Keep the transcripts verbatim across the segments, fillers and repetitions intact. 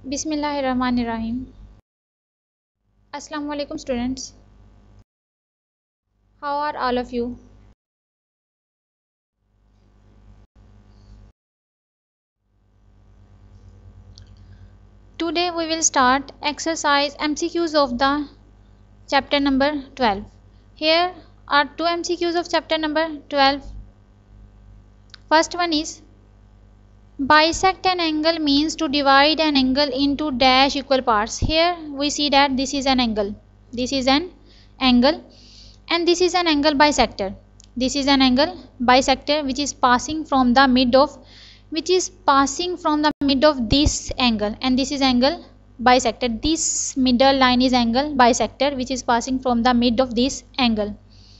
Bismillahirrahmanirrahim. Assalamu alaikum students. How are all of you? Today we will start exercise M C Qs of the chapter number twelve. Here are two M C Qs of chapter number twelve. First one is bisect an angle means to divide an angle into dash equal parts. Here we see that this is an angle. This is an angle and this is an angle bisector. This is an angle bisector which is passing from the mid of which is passing from the mid of this angle, and this is angle bisector. This middle line is angle bisector which is passing from the mid of this angle,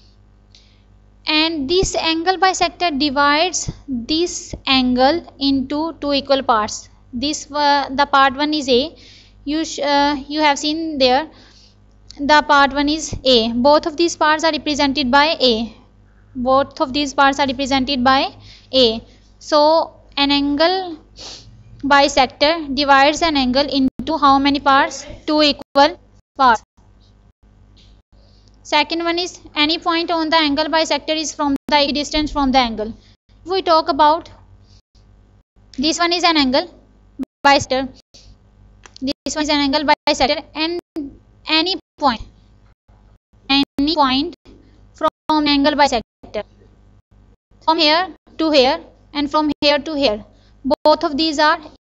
and this angle bisector divides this angle into two equal parts. This uh, the part one is A. You uh, you have seen there the part one is A. Both of these parts are represented by A. Both of these parts are represented by A. So an angle bisector divides an angle into how many parts? Two equal parts. Second one is any point on the angle bisector is from the equidistance from the angle. If we talk about this one is an angle bisector, this one is an angle bisector, and any point any point from angle bisector from here to here and from here to here, both of these are